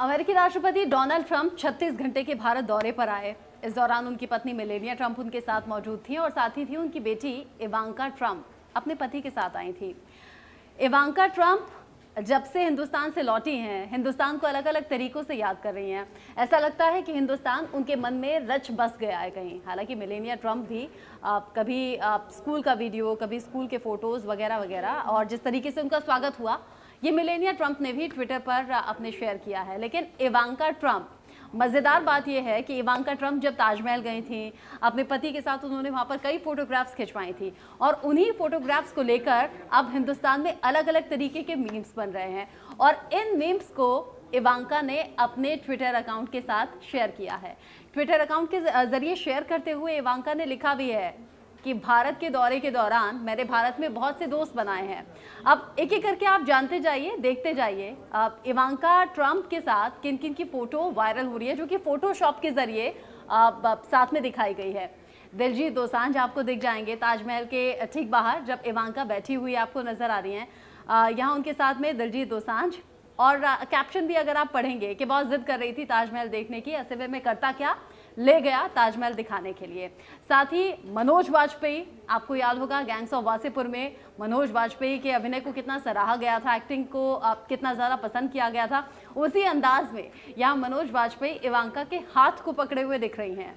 अमेरिकी राष्ट्रपति Donald Trump 36 घंटे के भारत दौरे पर आए। इस दौरान उनकी पत्नी मेलेनिया ट्रंप उनके साथ मौजूद थी और साथ ही थी उनकी बेटी इवांका ट्रंप अपने पति के साथ आई थी। इवांका ट्रंप जब से हिंदुस्तान से लौटी हैं, हिंदुस्तान को अलग अलग तरीकों से याद कर रही हैं। ऐसा लगता है कि हिंदुस्तान उनके मन में रच बस गया है कहीं। हालांकि मेलेनिया ट्रंप भी कभी स्कूल का वीडियो, कभी स्कूल के फोटोज़ वगैरह वगैरह, और जिस तरीके से उनका स्वागत हुआ ये मेलेनिया ट्रंप ने भी ट्विटर पर अपने शेयर किया है। लेकिन इवांका ट्रंप, मज़ेदार बात यह है कि इवांका ट्रंप जब ताजमहल गई थी अपने पति के साथ, उन्होंने वहाँ पर कई फोटोग्राफ्स खिंचवाई थी और उन्हीं फोटोग्राफ्स को लेकर अब हिंदुस्तान में अलग अलग तरीके के मीम्स बन रहे हैं और इन मीम्स को इवांका ने अपने ट्विटर अकाउंट के साथ शेयर किया है। ट्विटर अकाउंट के जरिए शेयर करते हुए इवांका ने लिखा भी है कि भारत के दौरे के दौरान मैंने भारत में बहुत से दोस्त बनाए हैं। अब एक एक करके आप जानते जाइए, देखते जाइए इवांका ट्रंप के साथ किन किन की फोटो वायरल हो रही है, जो कि फोटोशॉप के जरिए साथ में दिखाई गई है। दिलजीत दोसांझ आपको दिख जाएंगे ताजमहल के ठीक बाहर, जब इवांका बैठी हुई आपको नजर आ रही हैं। यहाँ उनके साथ में दिलजीत दोसांझ, और कैप्शन भी अगर आप पढ़ेंगे कि बहुत जिद कर रही थी ताजमहल देखने की, ऐसे में मैं करता क्या, ले गया ताजमहल दिखाने के लिए। साथ ही मनोज वाजपेयी, आपको याद होगा गैंग्स ऑफ वासेपुर में मनोज वाजपेयी के अभिनय को कितना सराहा गया था, एक्टिंग को कितना ज़्यादा पसंद किया गया था। उसी अंदाज में यहाँ मनोज वाजपेयी इवांका के हाथ को पकड़े हुए दिख रही हैं।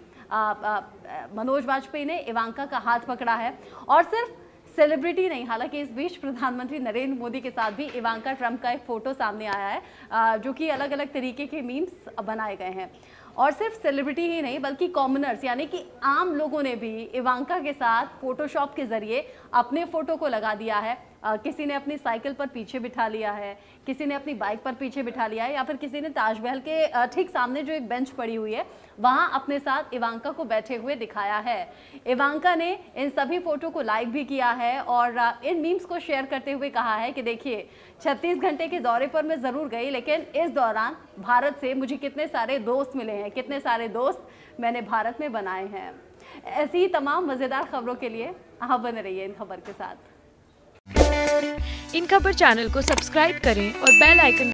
मनोज वाजपेयी ने इवांका का हाथ पकड़ा है और सिर्फ सेलिब्रिटी नहीं, हालांकि इस बीच प्रधानमंत्री नरेंद्र मोदी के साथ भी इवांका ट्रंप का एक फोटो सामने आया है जो कि अलग अलग तरीके के मीम्स बनाए गए हैं। और सिर्फ सेलिब्रिटी ही नहीं बल्कि कॉमनर्स यानी कि आम लोगों ने भी इवांका के साथ फोटोशॉप के जरिए अपने फोटो को लगा दिया है। किसी ने अपनी साइकिल पर पीछे बिठा लिया है, किसी ने अपनी बाइक पर पीछे बिठा लिया है, या फिर किसी ने ताजमहल के ठीक सामने जो एक बेंच पड़ी हुई है वहां अपने साथ इवांका को बैठे हुए दिखाया है। इवांका ने इन सभी फोटो को लाइक भी किया है और इन मीम्स को शेयर करते हुए कहा है कि देखिए 36 घंटे के दौरे पर मैं ज़रूर गई, लेकिन इस दौरान भारत से मुझे कितने सारे दोस्त मिले हैं, कितने सारे दोस्त मैंने भारत में बनाए हैं। ऐसी ही तमाम मज़ेदार खबरों के लिए आप बने रहिए इन खबर के साथ। इन खबर चैनल को सब्सक्राइब करें और बेल आइकन